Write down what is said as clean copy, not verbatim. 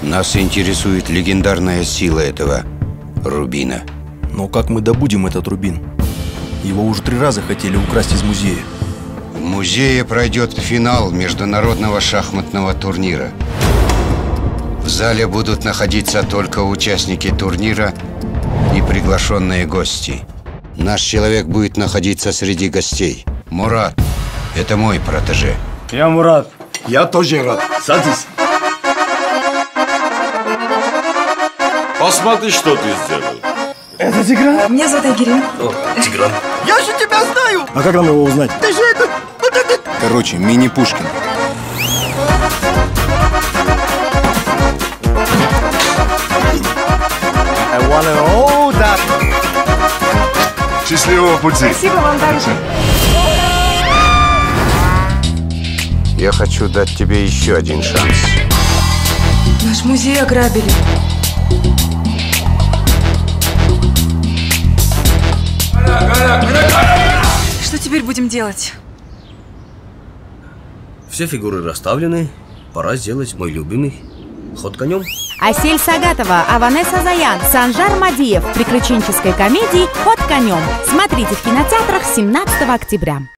Нас интересует легендарная сила этого рубина. Но как мы добудем этот рубин? Его уже 3 раза хотели украсть из музея. В музее пройдет финал международного шахматного турнира. В зале будут находиться только участники турнира и приглашенные гости. Наш человек будет находиться среди гостей. Мурат, это мой протеже. Я Мурат. Я тоже рад. Садись. Посмотри, что ты сделал. Это Тигран? Меня зовут Айгерим. Тигран. Я же тебя знаю. А как нам его узнать? Ты же это... Короче, мини-Пушкин. Счастливого пути. Спасибо вам также. Я хочу дать тебе еще один шанс. Наш музей ограбили. Что теперь будем делать? Все фигуры расставлены. Пора сделать мой любимый ход конем. Асель Сагатова, Аванесса Заян, Санжар Мадиев в приключенческой комедии «Ход конем». Смотрите в кинотеатрах 17 октября.